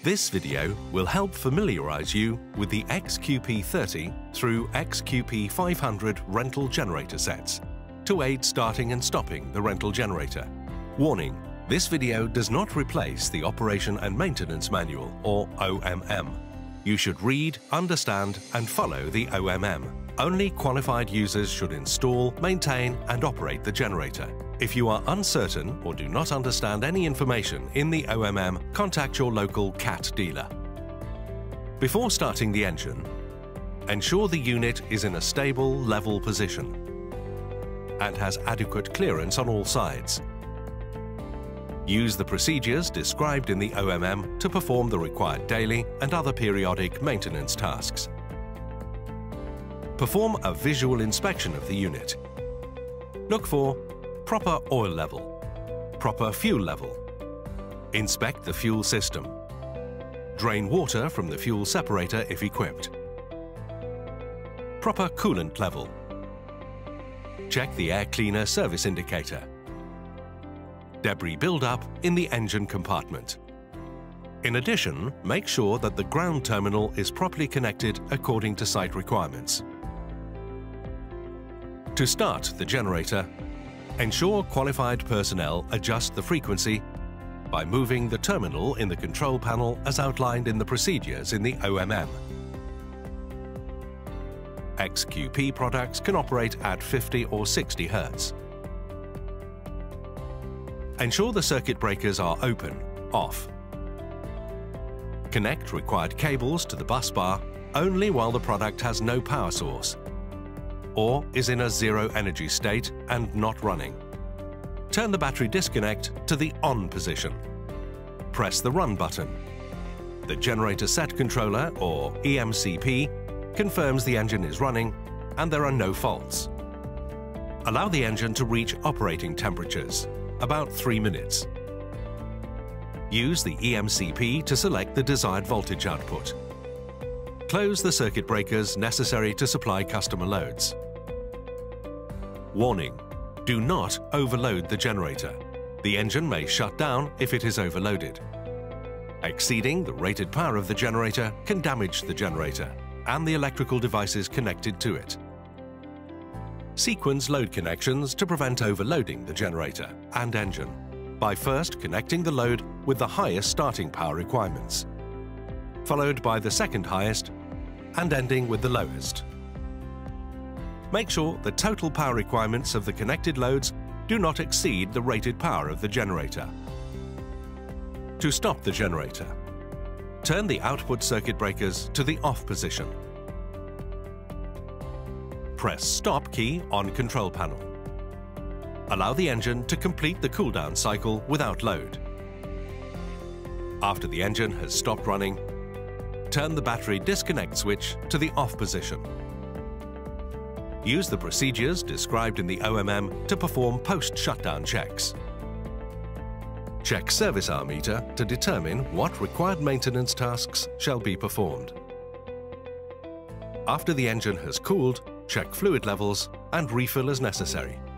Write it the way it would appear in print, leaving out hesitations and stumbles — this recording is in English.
This video will help familiarize you with the XQP30 through XQP500 rental generator sets to aid starting and stopping the rental generator. Warning: this video does not replace the Operation and Maintenance Manual, or OMM. You should read, understand and follow the OMM. Only qualified users should install, maintain and operate the generator. If you are uncertain or do not understand any information in the OMM, contact your local CAT dealer. Before starting the engine, ensure the unit is in a stable, level position and has adequate clearance on all sides. Use the procedures described in the OMM to perform the required daily and other periodic maintenance tasks. Perform a visual inspection of the unit. Look for proper oil level, proper fuel level. Inspect the fuel system. Drain water from the fuel separator if equipped. Proper coolant level. Check the air cleaner service indicator. Debris buildup in the engine compartment. In addition, make sure that the ground terminal is properly connected according to site requirements. To start the generator, ensure qualified personnel adjust the frequency by moving the terminal in the control panel as outlined in the procedures in the OMM. XQP products can operate at 50 or 60 Hz. Ensure the circuit breakers are open, off. Connect required cables to the bus bar only while the product has no power source or is in a zero energy state and not running. Turn the battery disconnect to the on position. Press the run button. The generator set controller, or EMCP, confirms the engine is running and there are no faults. Allow the engine to reach operating temperatures, about 3 minutes. Use the EMCP to select the desired voltage output. Close the circuit breakers necessary to supply customer loads. Warning: do not overload the generator. The engine may shut down if it is overloaded. Exceeding the rated power of the generator can damage the generator and the electrical devices connected to it. Sequence load connections to prevent overloading the generator and engine by first connecting the load with the highest starting power requirements, followed by the second highest and ending with the lowest. Make sure the total power requirements of the connected loads do not exceed the rated power of the generator. To stop the generator, turn the output circuit breakers to the off position. Press Stop key on control panel. Allow the engine to complete the cool-down cycle without load. After the engine has stopped running, turn the battery disconnect switch to the off position. Use the procedures described in the OMM to perform post-shutdown checks. Check service hour meter to determine what required maintenance tasks shall be performed. After the engine has cooled, check fluid levels and refill as necessary.